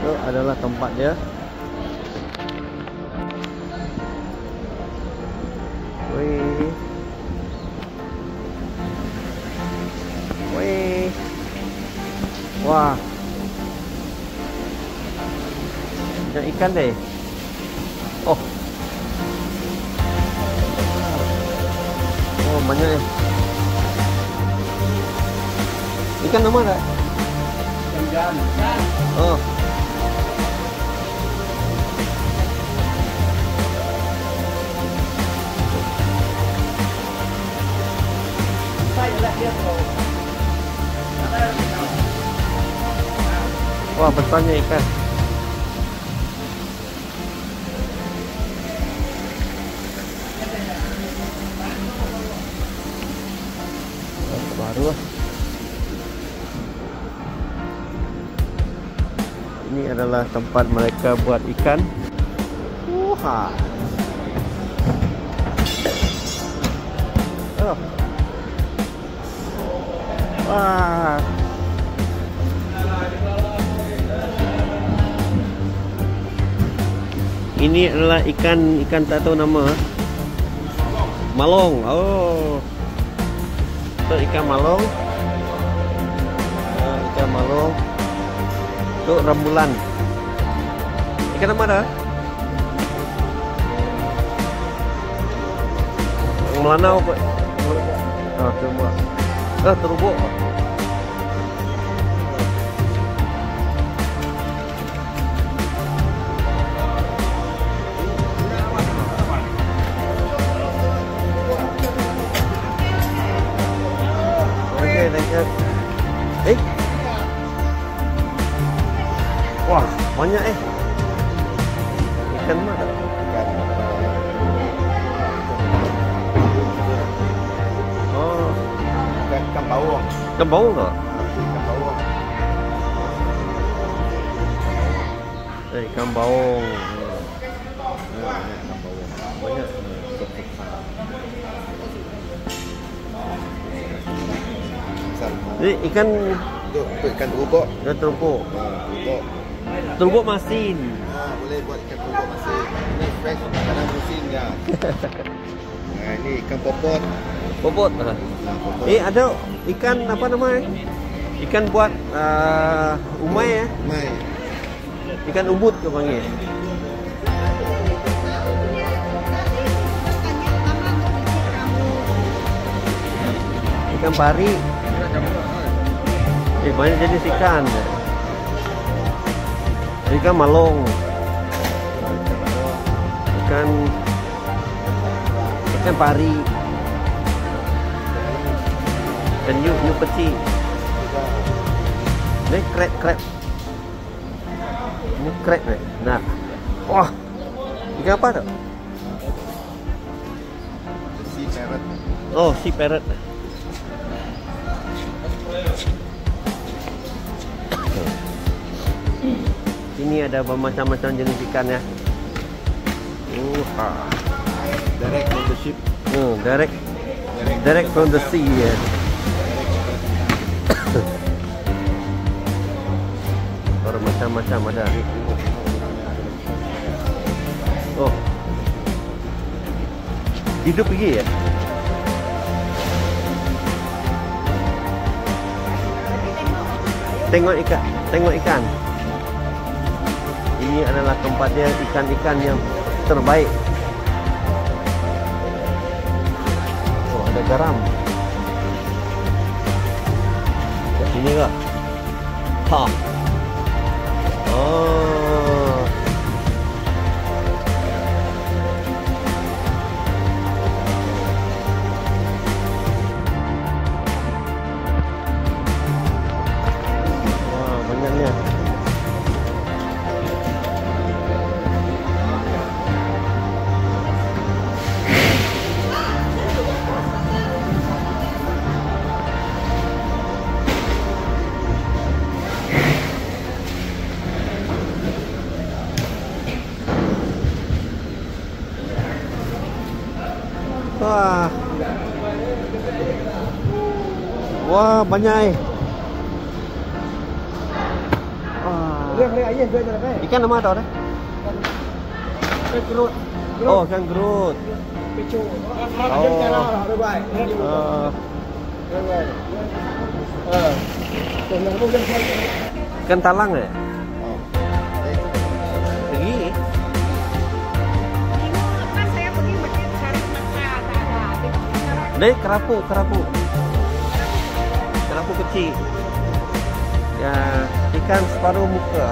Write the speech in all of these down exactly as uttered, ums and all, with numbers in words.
Itu adalah tempat dia. Wih. Wih. Wah. Banyak ikan deh. Oh. Oh, banyak ya. Ikan nama tak? Ikan. Oh. Wah, besarnya ikan. Baru lah. Ini adalah tempat mereka buat ikan. Wah. Oh. Wah. Ini adalah ikan ikan tak tahu nama. Malong. Oh. Itu ikan malong. Uh, ikan malong. Itu rembulan. Ikan apa dah? Melanau apa? Oh, coba. Ah, terubuk. Oke, lanjut. Eh. Wah, banyak eh. Ikan mana? Ikan. Oh, Ikan ikan bawang. ikan bawang tak? Ikan bawang. Eh, ikan bawang. Nah, ikan bawang. Banyak. Ini ikan Itu, itu ikan terubuk. ikan terubuk. Nah, terubuk. Terubuk masin. Nah, boleh buat ikan terubuk masih. Ini fresh makanan musimnya. Nah, ini ikan popot. Popot. Nah, popot. Eh, ada ikan apa namanya? Ikan buat uh, umai ya. Mai. Ikan umbut ke panggil. Ikan pari. Eh, banyak jenis ikan. Ikan malong. Ikan ikan pari. Dan hiu hiu kecil. Ini krep krep. Ini krep deh. Nah, wah, ikan apa tuh? Sea parrot. Oh, sea parrot. Sini ada bermacam-macam jenis ikan ya. Uh, Direct from the ship. oh, direct, Direct, direct from the sea ya. Bermacam-macam ada. Oh, hidup lagi ya. Tengok ikan, tengok ikan. Ini adalah tempat dia ikan-ikan yang terbaik. Oh, ada garam. Kat sini kah? Ha. Oh. Wah, banyaknya. Wah. Wah, banyak eh. Wah. Ikan nama ada orang? Oh, ikan gerut. Oh. Ikan talang ya? Oh. Pergi. Dek, kerapu, kerapu. Kerapu kecil. Ya, ikan separuh muka.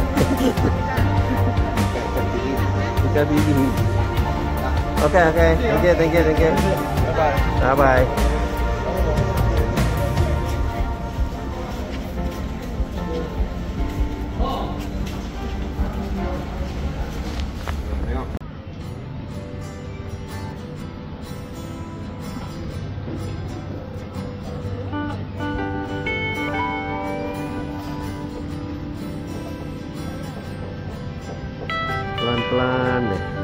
Ikan bibi. Oke, oke. Thank you, thank you, thank you. Bye bye. Bye bye. Pelan-pelan deh.